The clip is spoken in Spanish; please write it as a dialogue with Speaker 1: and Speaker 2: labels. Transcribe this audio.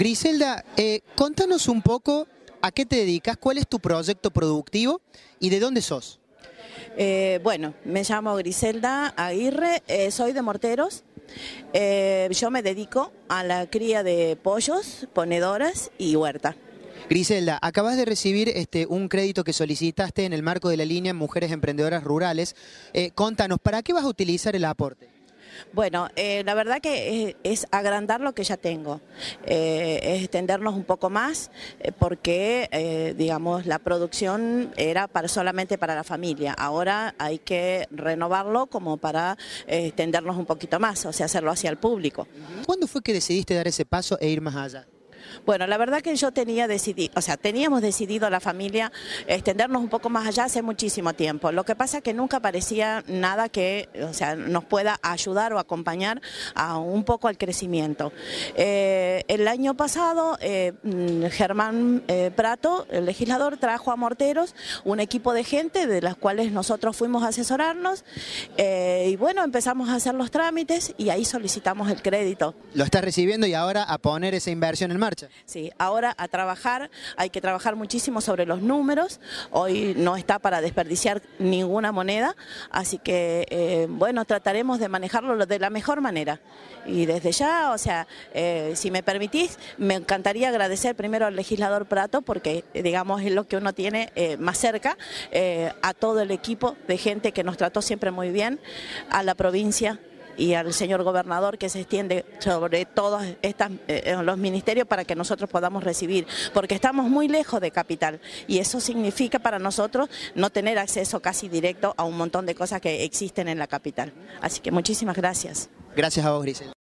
Speaker 1: Griselda, contanos un poco a qué te dedicas, cuál es tu proyecto productivo y de dónde sos.
Speaker 2: Bueno, me llamo Griselda Aguirre, soy de Morteros. Yo me dedico a la cría de pollos, ponedoras y huerta.
Speaker 1: Griselda, acabas de recibir un crédito que solicitaste en el marco de la línea Mujeres Emprendedoras Rurales. Contanos, ¿para qué vas a utilizar el aporte?
Speaker 2: Bueno, la verdad que es agrandar lo que ya tengo, es extendernos un poco más porque, digamos, la producción era solamente para la familia. Ahora hay que renovarlo como para extendernos un poquito más, o sea, hacerlo hacia el público.
Speaker 1: ¿Cuándo fue que decidiste dar ese paso e ir más allá?
Speaker 2: Bueno, la verdad que teníamos decidido la familia extendernos un poco más allá hace muchísimo tiempo. Lo que pasa es que nunca parecía nada que, nos pueda ayudar o acompañar a un poco al crecimiento. El año pasado, Germán Prato, el legislador, trajo a Morteros un equipo de gente de las cuales nosotros fuimos a asesorarnos y bueno, empezamos a hacer los trámites y ahí solicitamos el crédito.
Speaker 1: Lo estás recibiendo y ahora a poner esa inversión en marcha.
Speaker 2: Sí, ahora a trabajar, hay que trabajar muchísimo sobre los números, hoy no está para desperdiciar ninguna moneda, así que bueno, trataremos de manejarlo de la mejor manera. Y desde ya, si me permitís, me encantaría agradecer primero al legislador Prato, porque digamos es lo que uno tiene más cerca, a todo el equipo de gente que nos trató siempre muy bien, a la provincia y al señor gobernador que se extiende sobre todos los ministerios para que nosotros podamos recibir, porque estamos muy lejos de capital y eso significa para nosotros no tener acceso casi directo a un montón de cosas que existen en la capital. Así que muchísimas gracias.
Speaker 1: Gracias a vos, Griselda.